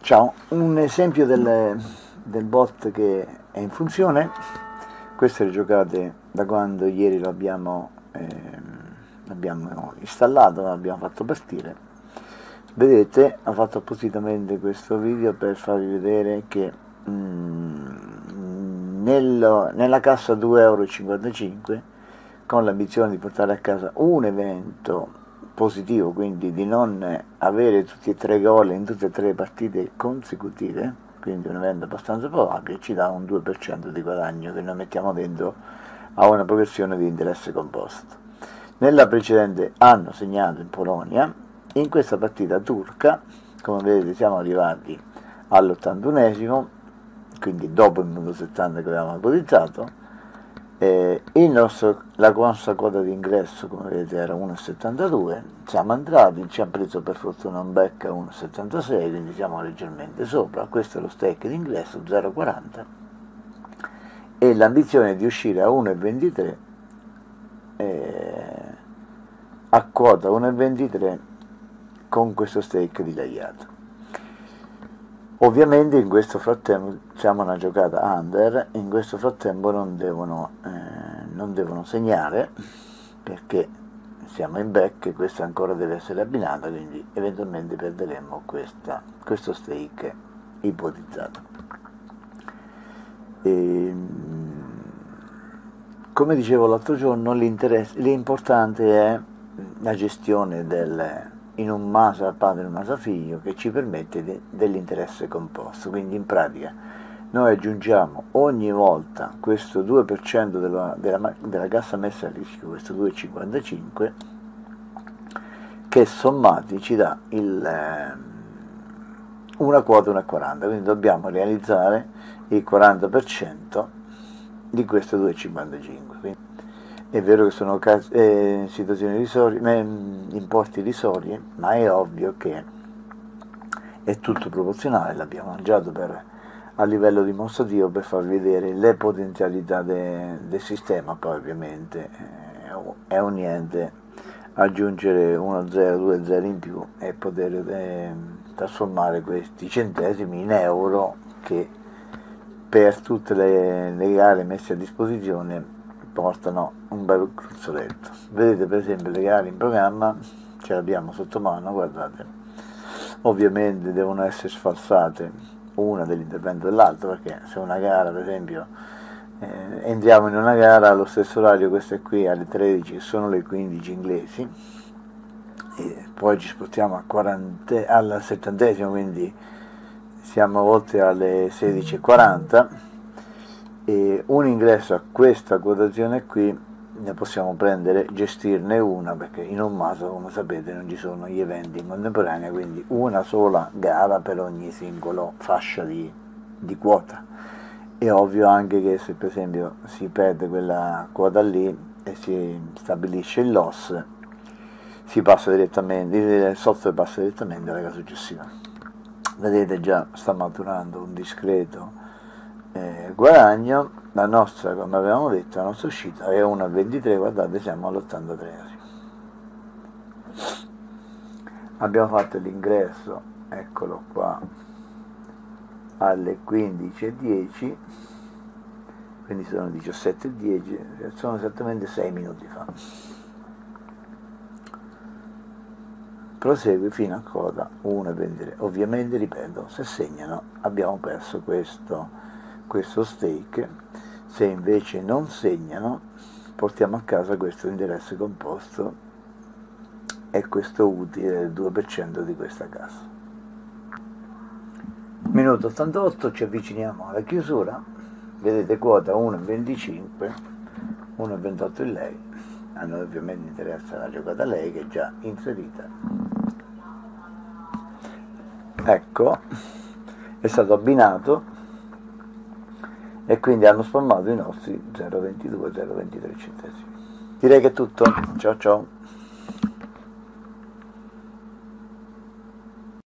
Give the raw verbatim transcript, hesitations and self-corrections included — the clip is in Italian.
Ciao, un esempio del, del bot che è in funzione. Queste le giocate da quando ieri lo abbiamo, ehm, l'abbiamo installato, l'abbiamo fatto partire. Vedete, ho fatto appositamente questo video per farvi vedere che mm, nello, nella cassa due e cinquantacinque euro, con l'ambizione di portare a casa un evento positivo, quindi di non avere tutti e tre gol in tutte e tre le partite consecutive, quindi un evento abbastanza probabile, ci dà un due per cento di guadagno che noi mettiamo dentro a una progressione di interesse composto. Nella precedente hanno segnato in Polonia, in questa partita turca, come vedete siamo arrivati all'ottantunesimo, quindi dopo il minuto settanta che avevamo ipotizzato. Eh, il nostro, la nostra quota di ingresso, come vedete, era uno virgola settantadue, siamo entrati, ci hanno preso per fortuna un back a uno virgola settantasei, quindi siamo leggermente sopra. Questo è lo stake di ingresso, zero virgola quaranta, e l'ambizione di uscire a uno virgola ventitré, eh, a quota uno virgola ventitré con questo stake di tagliato. Ovviamente in questo frattempo siamo una giocata under, in questo frattempo non devono, eh, non devono segnare perché siamo in back e questa ancora deve essere abbinata, quindi eventualmente perderemo questa, questo stake ipotizzato. E, come dicevo l'altro giorno, l'importante è la gestione del in un masa padre e un masa figlio che ci permette de, dell'interesse composto, quindi in pratica noi aggiungiamo ogni volta questo due per cento della, della, della cassa messa a rischio, questo due virgola cinquantacinque, che sommati ci dà il, eh, una quota uno virgola quaranta, quindi dobbiamo realizzare il quaranta per cento di questo due virgola cinquantacinque. Quindi, è vero che sono eh, situazioni risori, eh, importi risori, ma è ovvio che è tutto proporzionale, l'abbiamo mangiato per, a livello dimostrativo per farvi vedere le potenzialità de, del sistema. Poi ovviamente eh, è un niente aggiungere uno zero, due zero in più e poter eh, trasformare questi centesimi in euro che per tutte le, le gare messe a disposizione portano un bel gruzzoletto. Vedete per esempio le gare in programma, ce l'abbiamo sotto mano, guardate, ovviamente devono essere sfalsate una dell'intervento dell'altro, perché se una gara per esempio eh, entriamo in una gara allo stesso orario, queste qui alle tredici sono le quindici inglesi, e poi ci spostiamo a quaranta, al settantesimo, quindi siamo oltre alle sedici e quaranta, e un ingresso a questa quotazione qui ne possiamo prendere, gestirne una, perché in un maso, come sapete, non ci sono gli eventi in contemporanea, quindi una sola gara per ogni singolo fascia di, di quota. È ovvio anche che se per esempio si perde quella quota lì e si stabilisce il loss, si passa direttamente, il software passa direttamente alla gara successiva. Vedete, già sta maturando un discreto Eh, guadagno. La nostra, come avevamo detto, la nostra uscita è uno virgola ventitré, guardate, siamo all'ottantatré. Abbiamo fatto l'ingresso, eccolo qua, alle quindici e dieci, quindi sono diciassette e dieci, sono esattamente sei minuti fa. Prosegue fino a quota uno virgola ventitré. Ovviamente, ripeto, se segnano abbiamo perso questo questo stake, se invece non segnano portiamo a casa questo interesse composto e questo utile del due per cento di questa cassa. Minuto ottantotto, ci avviciniamo alla chiusura, vedete quota uno virgola venticinque, uno virgola ventotto il lei, a noi ovviamente interessa la giocata lei che è già inserita. Ecco, è stato abbinato e quindi hanno spalmato i nostri zero virgola ventidue, zero virgola ventitré centesimi. Direi che è tutto, ciao ciao.